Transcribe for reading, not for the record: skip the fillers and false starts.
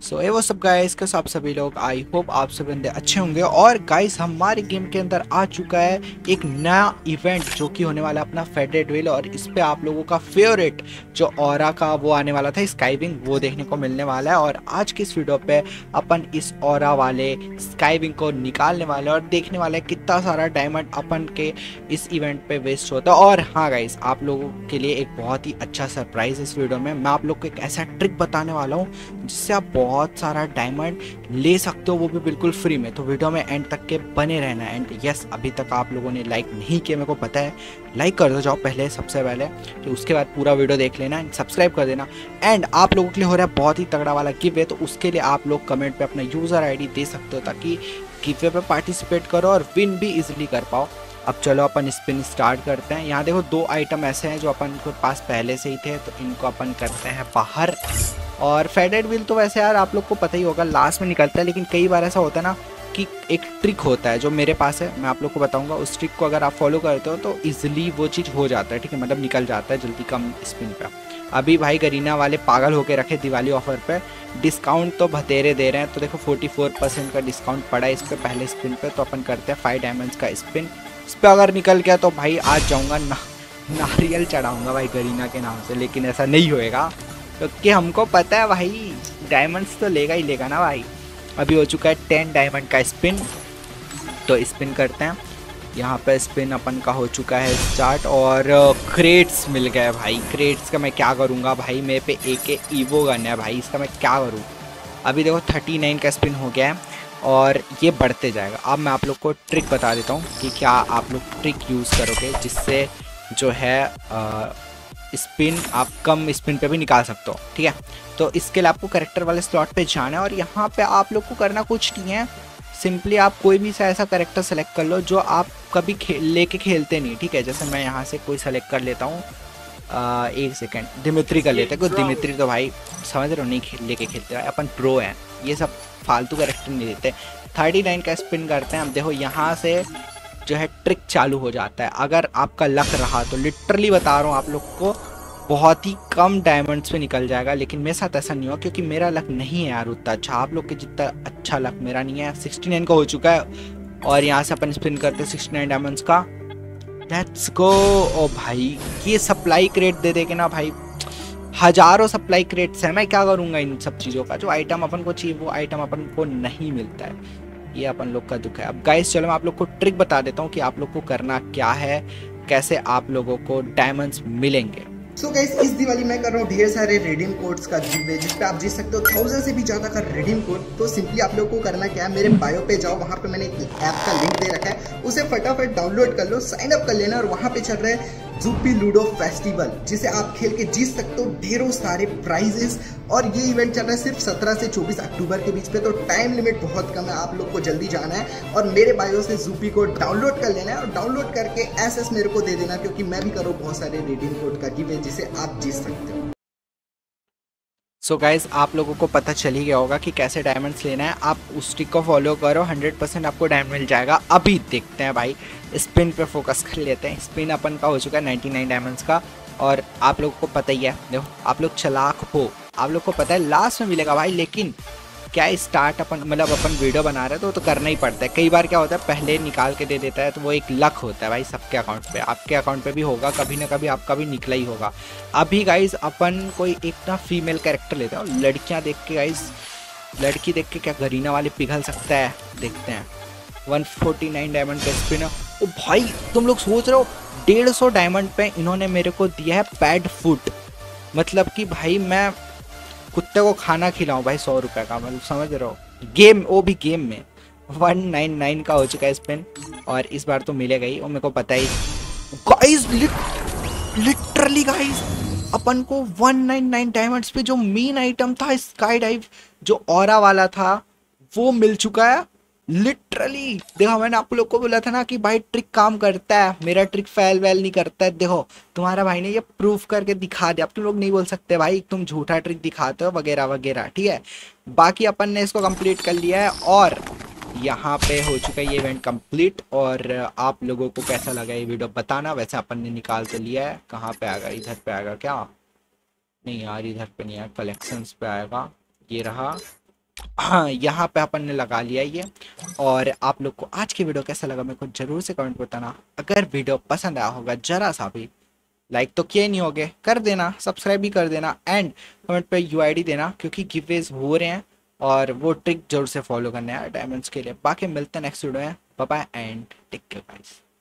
सो वो सब गाइस के साथ सभी लोग आई होप आप सब बंदे अच्छे होंगे। और गाइस हमारे गेम के अंदर आ चुका है एक नया इवेंट जो कि होने वाला है अपना फेडेड व्हील। और इस पे आप लोगों का फेवरेट जो ऑरा का वो आने वाला था स्काईविंग, वो देखने को मिलने वाला है। और आज की इस वीडियो पे अपन इस ऑरा वाले स्काईविंग को निकालने वाले हैं और देखने वाले हैं कितना सारा डायमंड अपन के इस इवेंट पे वेस्ट होता है। और हाँ गाइस, आप लोगों के लिए एक बहुत ही अच्छा सरप्राइज इस वीडियो में मैं आप लोग को एक ऐसा ट्रिक बताने वाला हूँ जिससे आप बहुत सारा डायमंड ले सकते हो, वो भी बिल्कुल फ्री में। तो वीडियो में एंड तक के बने रहना। एंड यस, अभी तक आप लोगों ने लाइक नहीं किया मेरे को पता है, लाइक कर दो जाओ पहले, सबसे पहले। तो उसके बाद पूरा वीडियो देख लेना एंड सब्सक्राइब कर देना। एंड आप लोगों के लिए हो रहा है बहुत ही तगड़ा वाला गिव वे, तो उसके लिए आप लोग कमेंट पे अपना यूज़र आईडी दे सकते हो ताकि गिव वे पे पार्टिसिपेट करो और विन भी इजीली कर पाओ। अब चलो अपन स्पिन स्टार्ट करते हैं। यहाँ देखो दो आइटम ऐसे हैं जो अपन के पास पहले से ही थे, तो इनको अपन करते हैं बाहर। और फेडेड व्हील तो वैसे यार आप लोग को पता ही होगा लास्ट में निकलता है, लेकिन कई बार ऐसा होता है ना कि एक ट्रिक होता है जो मेरे पास है, मैं आप लोग को बताऊंगा। उस ट्रिक को अगर आप फॉलो करते हो तो इजीली वो चीज़ हो जाता है, ठीक है, मतलब निकल जाता है जल्दी कम स्पिन पे। अभी भाई गरीना वाले पागल होके रखे दिवाली ऑफर पे, डिस्काउंट तो बतेरे दे रहे हैं। तो देखो 44% का डिस्काउंट पड़ा है इस पर पहले स्पिन पे। तो अपन करते हैं 5 डायमंड्स का स्पिन। इस पर अगर निकल गया तो भाई आज जाऊँगा नारियल चढ़ाऊँगा भाई गरीना के नाम से, लेकिन ऐसा नहीं होएगा क्योंकि हमको पता है भाई डायमंड्स तो लेगा ही लेगा ना भाई। अभी हो चुका है 10 डायमंड का स्पिन, तो स्पिन करते हैं। यहाँ पे स्पिन अपन का हो चुका है स्टार्ट और क्रेट्स मिल गए भाई। क्रेट्स का मैं क्या करूँगा भाई, मेरे पे एक ईवो गन है भाई, इसका मैं क्या करूँ। अभी देखो 39 का स्पिन हो गया है और ये बढ़ते जाएगा। अब मैं आप लोग को ट्रिक बता देता हूँ कि क्या आप लोग ट्रिक यूज़ करोगे जिससे जो है स्पिन आप कम स्पिन पे भी निकाल सकते हो, ठीक है। तो इसके लिए आपको करेक्टर वाले स्लॉट पे जाना है और यहाँ पे आप लोग को करना कुछ नहीं है, सिंपली आप कोई भी सा ऐसा करेक्टर सेलेक्ट कर लो जो आप कभी लेके खेलते नहीं, ठीक है। जैसे मैं यहाँ से कोई सेलेक्ट कर लेता हूँ, एक सेकेंड, दिमित्री कर लेते हैं। कोई दिमित्री तो भाई समझ रहे हो नहीं लेके खेलते भाई, अपन प्रो हैं, ये सब फालतू करेक्टर नहीं देते। 39 का स्पिन करते हैं। अब देखो यहाँ से जो है ट्रिक चालू हो जाता है। अगर आपका लक रहा तो लिटरली बता रहा हूँ आप लोग को बहुत ही कम डायमंड्स पे निकल जाएगा, लेकिन मेरे साथ ऐसा नहीं हुआ क्योंकि मेरा लक नहीं है यार उतना अच्छा, आप लोग के जितना अच्छा लक मेरा नहीं है। 69 का हो चुका है और यहाँ से अपन स्पिन करते हैं 69 डायमंड्स का। Let's go. ओ भाई ये सप्लाई क्रेट दे देके ना भाई, हजारों सप्लाई क्रेट्स है, मैं क्या करूँगा इन सब चीज़ों का। जो आइटम अपन को चाहिए वो आइटम अपन को नहीं मिलता है, ये अपन लोग का दुख है। अब गाइस चलो मैं आप लोग को ट्रिक बता देता हूँ कि आप लोग को करना क्या है, कैसे आप लोगों को डायमंड्स मिलेंगे। सो गाइस इस दिवाली मैं कर रहा हूँ ढेर सारे रिडीम कोड्स का गिव जिसपे आप जीत सकते हो 1000 से भी ज्यादा का रिडीम कोड। तो सिंपली आप लोगों को करना क्या है, मेरे बायो पे जाओ, वहां पे मैंने एक ऐप का लिंक दे रखा है, उसे फटाफट डाउनलोड कर लो, साइन अप कर लेना। और वहां पे चल रहा है जूपी लूडो फेस्टिवल, जिसे आप खेल के जीत सकते हो ढेरों सारे प्राइजेस। और ये इवेंट चल रहा है सिर्फ 17 से 24 अक्टूबर के बीच पे, तो टाइम लिमिट बहुत कम है, आप लोग को जल्दी जाना है और मेरे बायो से जूपी को डाउनलोड कर लेना है। और डाउनलोड करके एसएस मेरे को दे देना, क्योंकि मैं भी करूँ बहुत सारे रिडीम कोड का गिव जिसे आप जीत सकते हो। सो गाइज आप लोगों को पता चल ही गया होगा कि कैसे डायमंड्स लेना है। आप उस ट्रिक को फॉलो करो, 100% आपको डायमंड मिल जाएगा। अभी देखते हैं भाई, स्पिन पे फोकस कर लेते हैं। स्पिन अपन का हो चुका है 99 डायमंड्स का और आप लोगों को पता ही है, देखो आप लोग चालाक हो, आप लोग को पता है लास्ट में मिलेगा भाई। लेकिन क्या स्टार्ट अपन मतलब अपन वीडियो बना रहे हैं तो करना ही पड़ता है। कई बार क्या होता है पहले निकाल के दे देता है, तो वो एक लक होता है भाई सबके अकाउंट पे, आपके अकाउंट पे भी होगा कभी ना कभी, आपका भी निकला ही होगा। अभी गाइज अपन कोई एक ना फीमेल कैरेक्टर लेते हैं, लड़कियां देख के गाइज, लड़की देख के क्या गरीना वाले पिघल सकता है, देखते हैं। 149 डायमंड का स्पिन। ओ भाई तुम लोग सोच रहे हो 150 डायमंड पे इन्होंने मेरे को दिया है पैड फूड, मतलब कि भाई मैं कुत्ते को खाना खिलाऊं भाई 100 रुपये का, मतलब समझ रहे हो, गेम वो भी गेम में। 199 का हो चुका है स्पिन और इस बार तो मिलेगा ही, और मेरे को पता ही गाइस, लिटरली गाइस अपन को 199 डायमंड्स पे जो मेन आइटम था स्काई डाइव जो ऑरा वाला था वो मिल चुका है। लिटरली देखो मैंने आप लोग को बोला था ना कि भाई ट्रिक काम करता है, मेरा ट्रिक फैल वैल नहीं करता है। देखो तुम्हारा भाई ने ये प्रूफ करके दिखा दिया, अब तुम लोग नहीं बोल सकते भाई तुम झूठा ट्रिक दिखाते हो वगैरह वगैरह, ठीक है। बाकी अपन ने इसको कंप्लीट कर लिया है और यहाँ पे हो चुका है ये इवेंट कंप्लीट। और आप लोगों को कैसा लगा ये वीडियो बताना। वैसे अपन ने निकाल तो लिया है, कहाँ पे आएगा, इधर पे आएगा क्या, नहीं यार इधर पे नहीं आएगा, कलेक्शंस पे आएगा, ये रहा हाँ, यहाँ पे अपन ने लगा लिया ये। और आप लोग को आज की वीडियो कैसा लगा मेरे को जरूर से कमेंट बताना। अगर वीडियो पसंद आया होगा जरा सा भी, लाइक तो किए नहीं होगे, कर देना, सब्सक्राइब भी कर देना एंड कमेंट पे यूआईडी देना, क्योंकि गिववेज हो रहे हैं और वो ट्रिक जरूर से फॉलो करना है डायमंड्स के लिए। बाकी मिलते हैं नेक्स्ट वीडियो में। Bye bye and take care guys.